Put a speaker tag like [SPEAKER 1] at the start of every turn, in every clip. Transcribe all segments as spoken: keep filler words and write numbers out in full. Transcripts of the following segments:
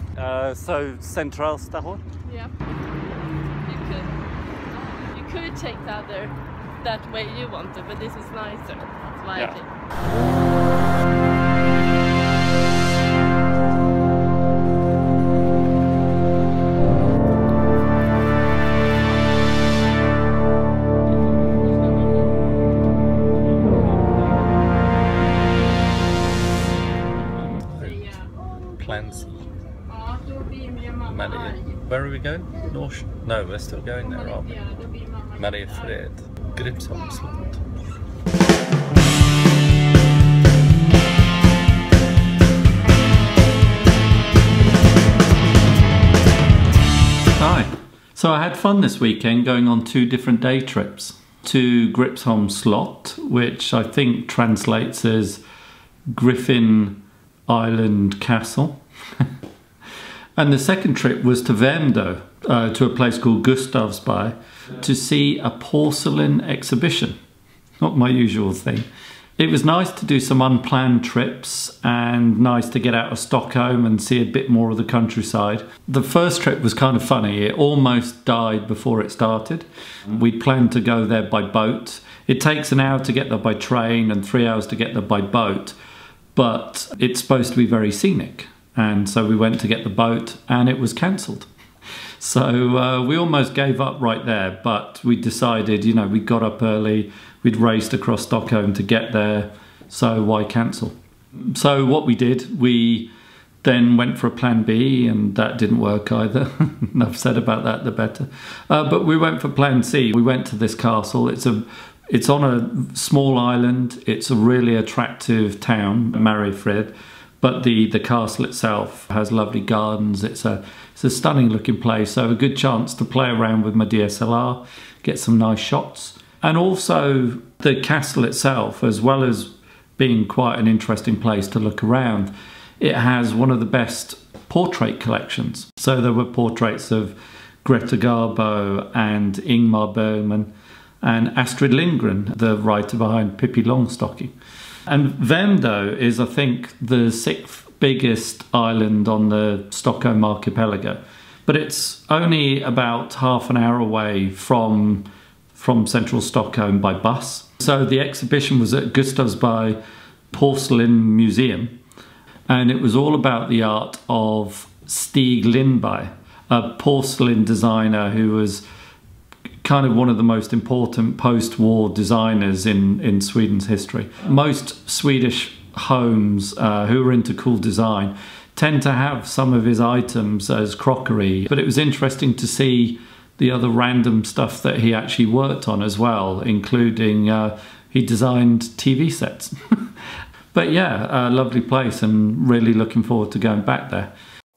[SPEAKER 1] Uh, so Centralstation?
[SPEAKER 2] Yeah. You could, you could take the other that way you wanted, but this is nicer. That's why
[SPEAKER 1] Yeah.
[SPEAKER 2] I think.
[SPEAKER 1] Plans. Maria. Where are we going? North? No, we're still going there, aren't we? Mariefred. Gripsholm slott. Hi. So I had fun this weekend going on two different day trips to Gripsholm Slot, which I think translates as Griffin Island Castle. And the second trip was to Värmdö, uh, to a place called Gustavsberg, to see a porcelain exhibition. Not my usual thing. It was nice to do some unplanned trips and nice to get out of Stockholm and see a bit more of the countryside. The first trip was kind of funny. It almost died before it started. We planned to go there by boat. It takes an hour to get there by train and three hours to get there by boat, but it's supposed to be very scenic. And so we went to get the boat and it was cancelled. So uh, we almost gave up right there, but we decided, you know, we got up early, we'd raced across Stockholm to get there, so why cancel? So what we did, we then went for a plan B, and that didn't work either. Enough said about that, the better. Uh, but we went for plan C. We went to this castle. It's a, it's on a small island. It's a really attractive town, Mariefred. But the, the castle itself has lovely gardens. It's a, it's a stunning looking place. So a good chance to play around with my D S L R, get some nice shots. And also the castle itself, as well as being quite an interesting place to look around, it has one of the best portrait collections. So there were portraits of Greta Garbo and Ingmar Bergman and Astrid Lindgren, the writer behind Pippi Longstocking. And Värmdö is, I think, the sixth biggest island on the Stockholm archipelago. But it's only about half an hour away from, from central Stockholm by bus. So the exhibition was at Gustavsberg Porcelain Museum. And it was all about the art of Stig Lindberg, a porcelain designer who was kind of one of the most important post-war designers in, in Sweden's history. Most Swedish homes uh, who are into cool design tend to have some of his items as crockery, but it was interesting to see the other random stuff that he actually worked on as well, including uh, he designed T V sets. But yeah, a lovely place and really looking forward to going back there.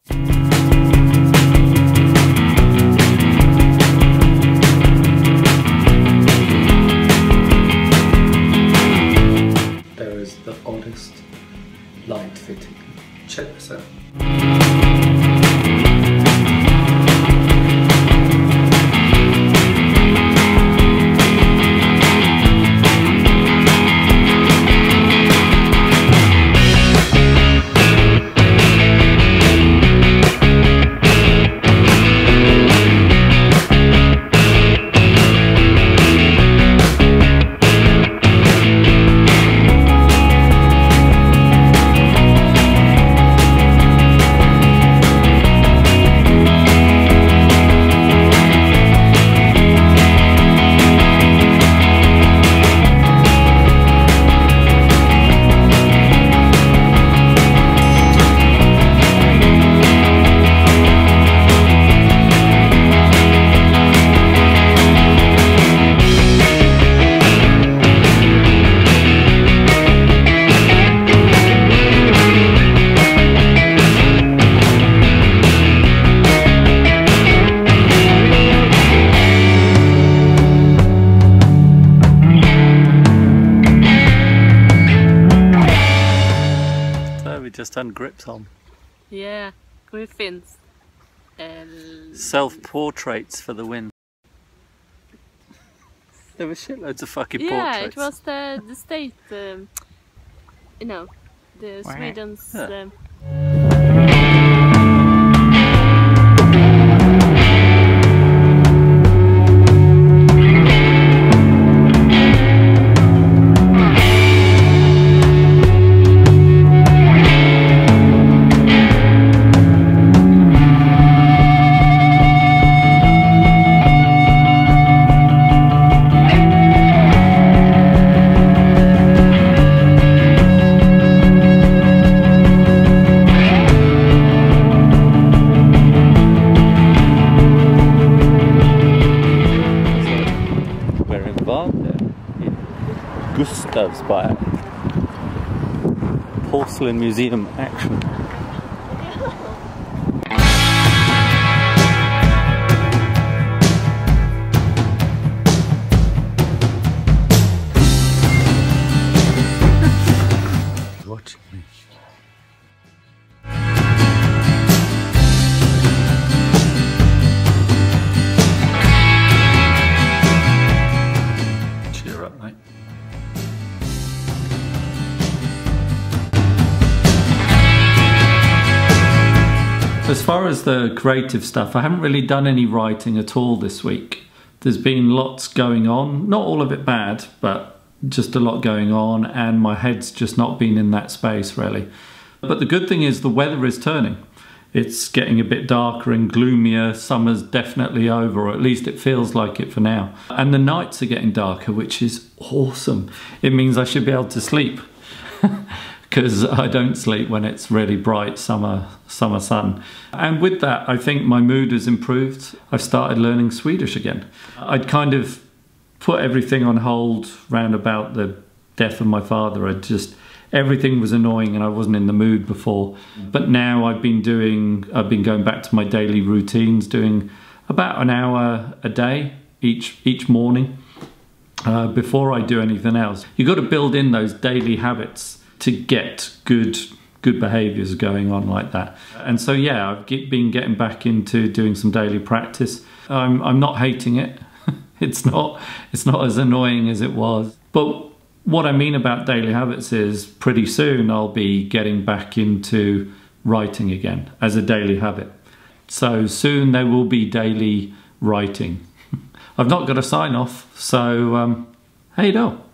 [SPEAKER 1] There is the oddest light fitting. Check this out. Just done Gripsholm.
[SPEAKER 2] Yeah, Griffins. Um,
[SPEAKER 1] Self-portraits for the win. There were shitloads of fucking
[SPEAKER 2] yeah,
[SPEAKER 1] portraits.
[SPEAKER 2] it was the, the state, um, you know, the Sweden's...
[SPEAKER 1] Yeah.
[SPEAKER 2] Um,
[SPEAKER 1] nerves by it. Porcelain museum action. Watching me. Cheer up, mate. As far as the creative stuff, I haven't really done any writing at all this week. There's been lots going on, not all of it bad, but just a lot going on, and my head's just not been in that space really. But the good thing is the weather is turning. It's getting a bit darker and gloomier. Summer's definitely over, or at least it feels like it for now. And the nights are getting darker, which is awesome. It means I should be able to sleep. Because I don't sleep when it's really bright summer summer sun. And with that, I think my mood has improved. I've started learning Swedish again. I'd kind of put everything on hold round about the death of my father. I just, everything was annoying and I wasn't in the mood before. But now I've been doing, I've been going back to my daily routines, doing about an hour a day each, each morning uh, before I do anything else. You've got to build in those daily habits to get good good behaviours going on like that. And so yeah, I've get, been getting back into doing some daily practice. I'm, I'm not hating it. It's not, it's not as annoying as it was. But what I mean about daily habits is pretty soon I'll be getting back into writing again as a daily habit. So soon there will be daily writing. I've not got a sign off, so um, hey do.